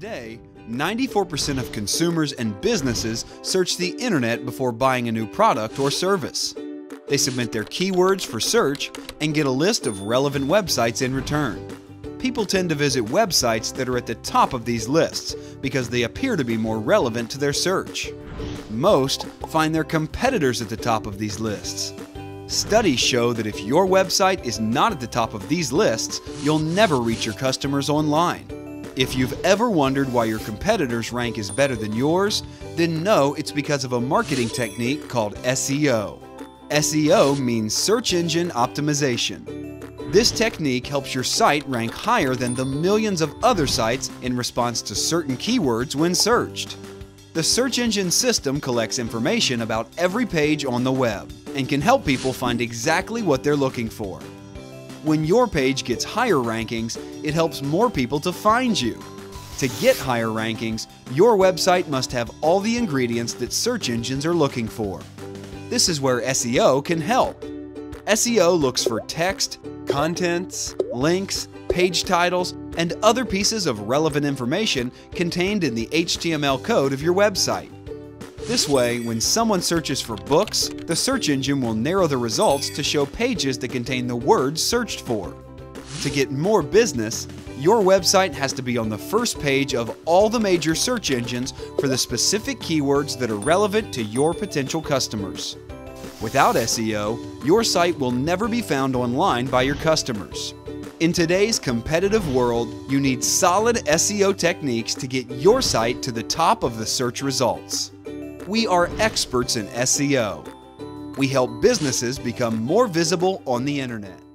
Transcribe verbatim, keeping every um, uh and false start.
Today, ninety-four percent of consumers and businesses search the internet before buying a new product or service. They submit their keywords for search and get a list of relevant websites in return. People tend to visit websites that are at the top of these lists because they appear to be more relevant to their search. Most find their competitors at the top of these lists. Studies show that if your website is not at the top of these lists, you'll never reach your customers online. If you've ever wondered why your competitors' rank is better than yours, then know it's because of a marketing technique called S E O. S E O means search engine optimization. This technique helps your site rank higher than the millions of other sites in response to certain keywords when searched. The search engine system collects information about every page on the web and can help people find exactly what they're looking for. When your page gets higher rankings, it helps more people to find you. To get higher rankings, your website must have all the ingredients that search engines are looking for. This is where S E O can help. S E O looks for text, contents, links, page titles, and other pieces of relevant information contained in the H T M L code of your website. This way, when someone searches for books, the search engine will narrow the results to show pages that contain the words searched for. To get more business, your website has to be on the first page of all the major search engines for the specific keywords that are relevant to your potential customers. Without S E O, your site will never be found online by your customers. In today's competitive world, you need solid S E O techniques to get your site to the top of the search results. We are experts in S E O. We help businesses become more visible on the internet.